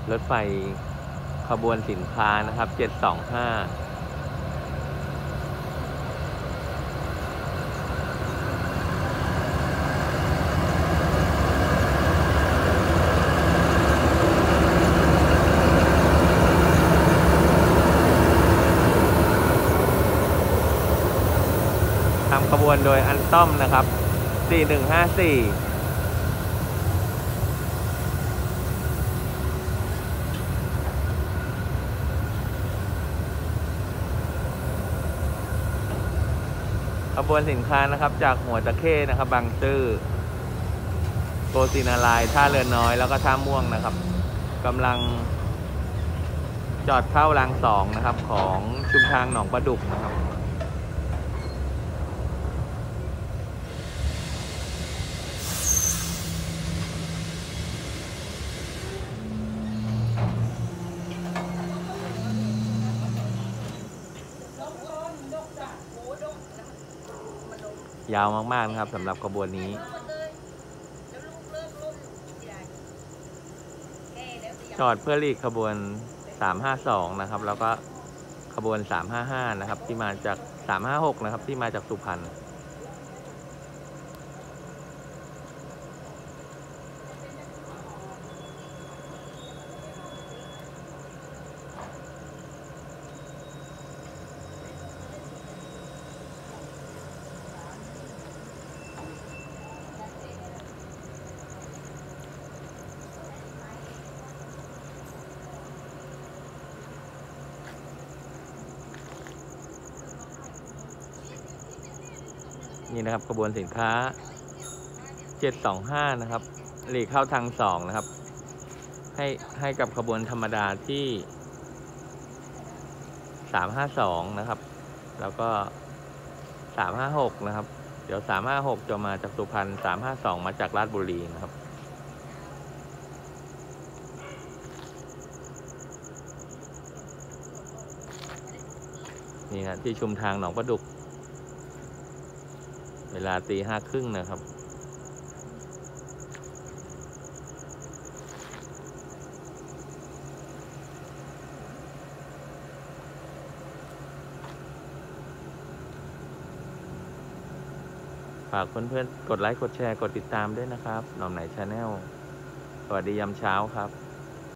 รถไฟขบวนสินค้านะครับ725ทำขบวนโดยอันต้อมนะครับ4154ขบวนสินค้านะครับจากหัวตะเข้นะครับบางซื่อโกสินารายท่าเรือน้อยแล้วก็ท่าม่วงนะครับกำลังจอดเข้าราง2นะครับของชุมทางหนองประดุกนะครับยาวมากๆนะครับสำหรับขบวนนี้จอดเพื่อหลีกขบวน352นะครับแล้วก็ขบวน355นะครับที่มาจาก356นะครับที่มาจากสุพรรณนี่นะครับขบวนสินค้า725นะครับหลีกเข้าทาง2นะครับให้กับขบวนธรรมดาที่352นะครับแล้วก็356นะครับเดี๋ยว356จะมาจากสุพรรณ352มาจากราชบุรีนะครับนี่นะที่ชุมทางหนองประดุกเวลา5:30นะครับฝากเพื่อนๆกดไลค์กดแชร์กดติดตามด้วยนะครับหน่อมไหนชาแนลสวัสดียามเช้าครับ